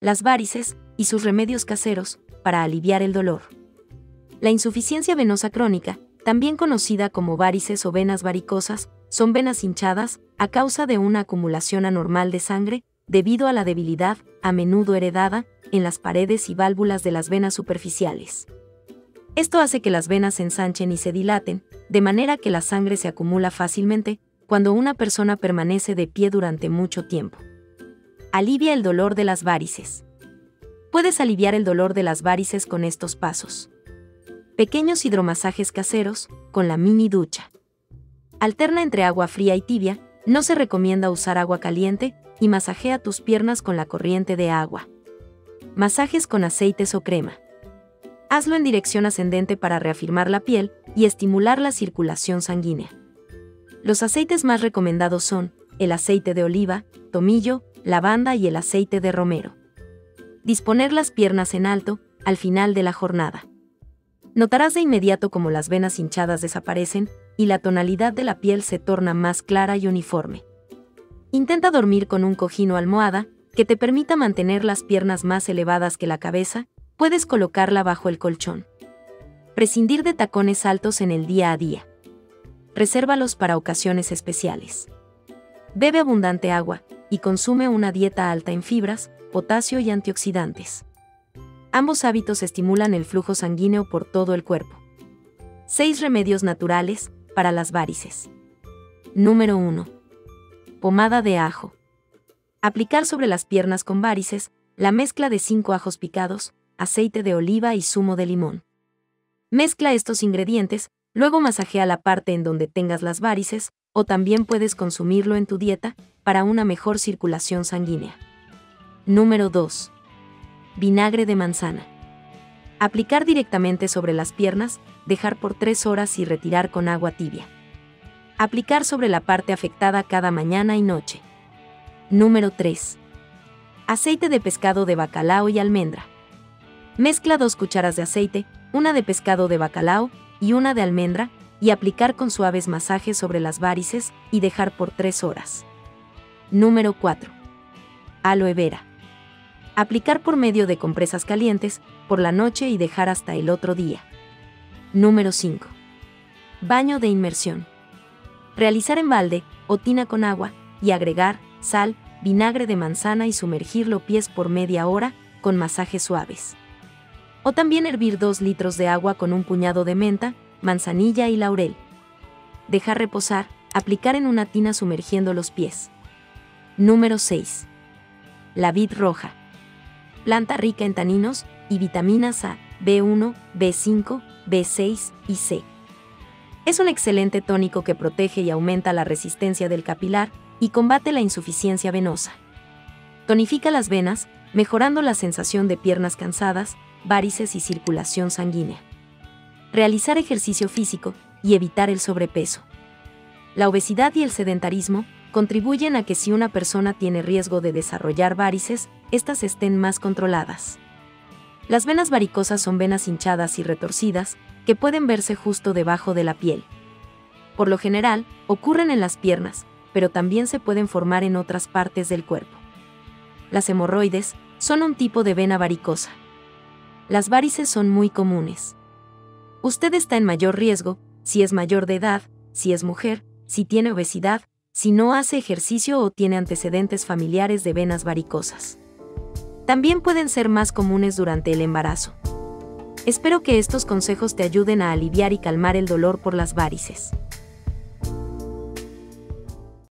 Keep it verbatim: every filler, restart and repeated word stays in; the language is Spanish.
las várices y sus remedios caseros para aliviar el dolor. La insuficiencia venosa crónica, también conocida como várices o venas varicosas, son venas hinchadas a causa de una acumulación anormal de sangre debido a la debilidad, a menudo heredada, en las paredes y válvulas de las venas superficiales. Esto hace que las venas se ensanchen y se dilaten, de manera que la sangre se acumula fácilmente cuando una persona permanece de pie durante mucho tiempo. Alivia el dolor de las várices. Puedes aliviar el dolor de las várices con estos pasos. Pequeños hidromasajes caseros, con la mini ducha. Alterna entre agua fría y tibia, no se recomienda usar agua caliente, y masajea tus piernas con la corriente de agua. Masajes con aceites o crema. Hazlo en dirección ascendente para reafirmar la piel y estimular la circulación sanguínea. Los aceites más recomendados son el aceite de oliva, tomillo, lavanda y el aceite de romero. Disponer las piernas en alto, al final de la jornada. Notarás de inmediato cómo las venas hinchadas desaparecen y la tonalidad de la piel se torna más clara y uniforme. Intenta dormir con un cojín o almohada que te permita mantener las piernas más elevadas que la cabeza. Puedes colocarla bajo el colchón. Prescindir de tacones altos en el día a día. Resérvalos para ocasiones especiales. Bebe abundante agua y consume una dieta alta en fibras, potasio y antioxidantes. Ambos hábitos estimulan el flujo sanguíneo por todo el cuerpo. seis remedios naturales para las várices. Número uno. Pomada de ajo. Aplicar sobre las piernas con várices la mezcla de cinco ajos picados, aceite de oliva y zumo de limón. Mezcla estos ingredientes, luego masajea la parte en donde tengas las várices, o también puedes consumirlo en tu dieta para una mejor circulación sanguínea. Número dos. Vinagre de manzana. Aplicar directamente sobre las piernas, dejar por tres horas y retirar con agua tibia. Aplicar sobre la parte afectada cada mañana y noche. Número tres. Aceite de pescado de bacalao y almendra. Mezcla dos cucharas de aceite, una de pescado de bacalao y una de almendra, y aplicar con suaves masajes sobre las várices y dejar por tres horas. Número cuatro. Aloe vera. Aplicar por medio de compresas calientes, por la noche y dejar hasta el otro día. Número cinco. Baño de inmersión. Realizar en balde, o tina con agua, y agregar sal, vinagre de manzana y sumergir los pies por media hora, con masajes suaves. O también hervir dos litros de agua con un puñado de menta, manzanilla y laurel. Dejar reposar, aplicar en una tina sumergiendo los pies. Número seis. La vid roja. Planta rica en taninos y vitaminas A, B uno, B cinco, B seis y C. Es un excelente tónico que protege y aumenta la resistencia del capilar y combate la insuficiencia venosa. Tonifica las venas, mejorando la sensación de piernas cansadas, várices y circulación sanguínea. Realizar ejercicio físico y evitar el sobrepeso. La obesidad y el sedentarismo contribuyen a que si una persona tiene riesgo de desarrollar várices, éstas estén más controladas. Las venas varicosas son venas hinchadas y retorcidas que pueden verse justo debajo de la piel. Por lo general, ocurren en las piernas, pero también se pueden formar en otras partes del cuerpo. Las hemorroides son un tipo de vena varicosa. Las várices son muy comunes. Usted está en mayor riesgo si es mayor de edad, si es mujer, si tiene obesidad, si no hace ejercicio o tiene antecedentes familiares de venas varicosas. También pueden ser más comunes durante el embarazo. Espero que estos consejos te ayuden a aliviar y calmar el dolor por las várices.